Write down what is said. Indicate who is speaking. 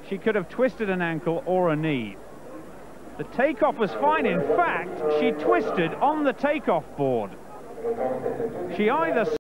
Speaker 1: she could have twisted an ankle or a knee. The takeoff was fine. In fact, she twisted on the takeoff board. She either